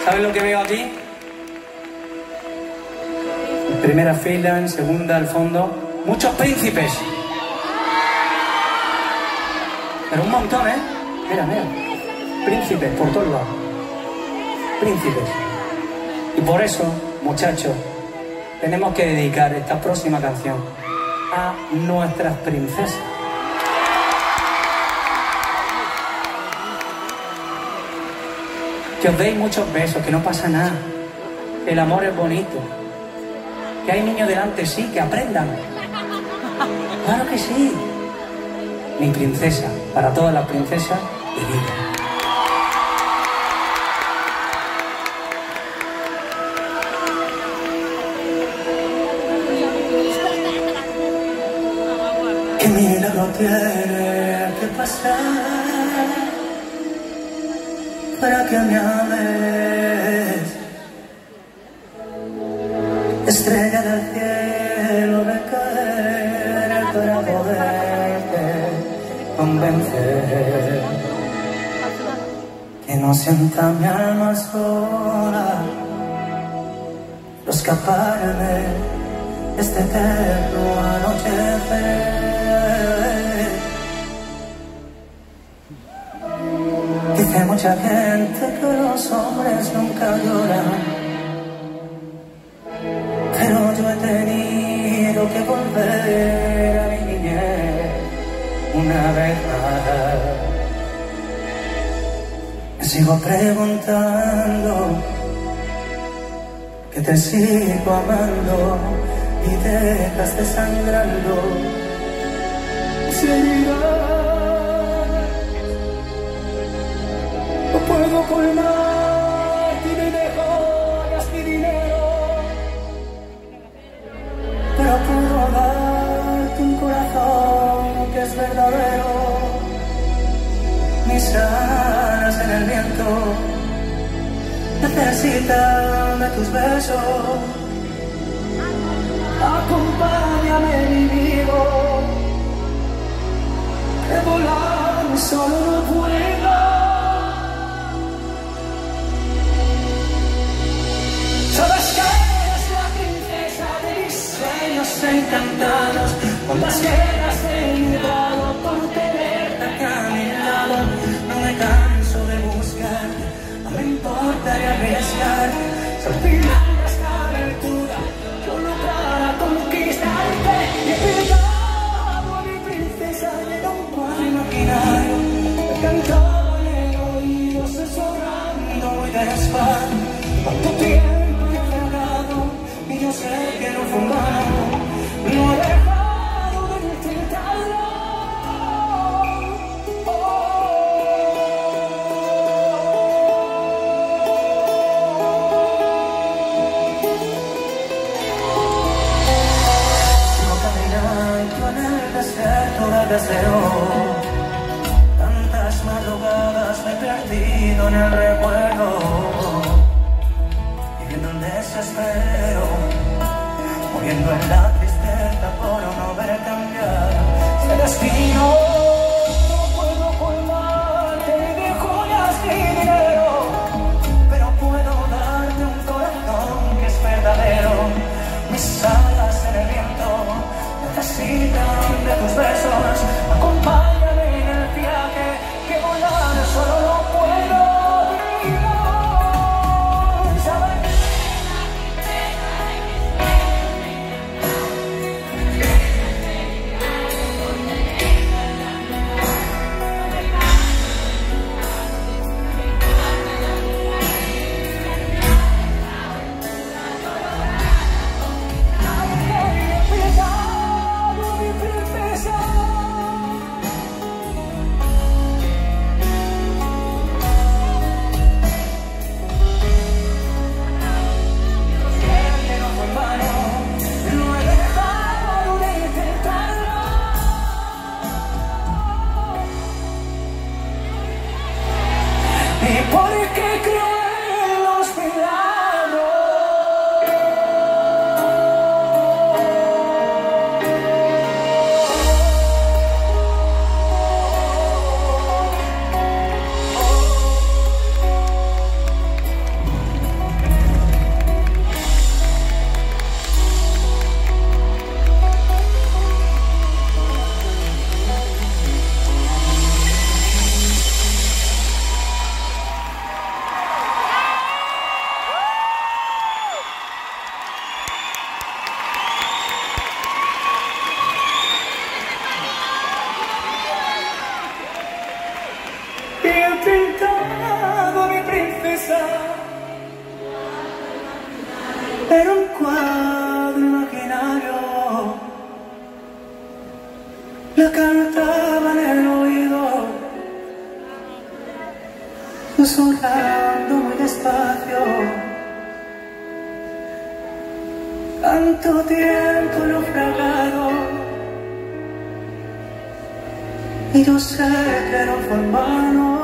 ¿Sabes lo que veo aquí? En primera fila, en segunda, al fondo. Muchos príncipes. Pero un montón, ¿eh? Mira, mira. Príncipes por todos lados. Príncipes. Y por eso, muchachos, tenemos que dedicar esta próxima canción a nuestras princesas. Que os deis muchos besos, que no pasa nada. El amor es bonito. Que hay niños delante, sí, que aprendan. Claro que sí. Mi princesa, para todas las princesas de vida. ¿Qué milagro tiene que pasar para que me ames? Estrella del cielo de caer para poderte convencer. Que no sienta mi alma sola, no escaparme de este eterno anochecer. Dice mucha gente que los hombres nunca lloran, pero yo he tenido que volver a mi niñez una vez más. Me sigo preguntando, que te sigo amando y dejas desangrando. Si no puedo colmar y me dejas mi dinero, pero puedo darte un corazón que es verdadero. Mis alas en el viento necesitan de tus besos. Acompáñame, mi amigo, que volar solo no puedo. Sabes que eres la princesa de mis sueños encantados, con las guerras he luchado por tenerte acá a mi lado. No me canso de buscar, no me importa de arriesgar, salpicar esta aventura, solo para conquistarte. Y he pegado a mi princesa en un cuadro imaginario, he cantado en el oído, susurrando muy despacio. Cuánto tiempo he fregado, y yo sé que no fue humano, no he dejado de intentarlo. Sigo caminando en el desierto del deseo, tantas madrugadas me he perdido en el recuerdo, viviendo en desespero, muriendo en la tristeza por no ver cambiar este destino. No puedo colmarte de joyas ni dinero, pero puedo darte un corazón que es verdadero. Mis alas en el viento necesitan de tus besos. Acompáñame en el viaje, que volar solo no puedo. Era un cuadro imaginario, la cantaba en el oído, susurrando muy despacio. Tanto tiempo naufragado, y yo sé que no fue en vano.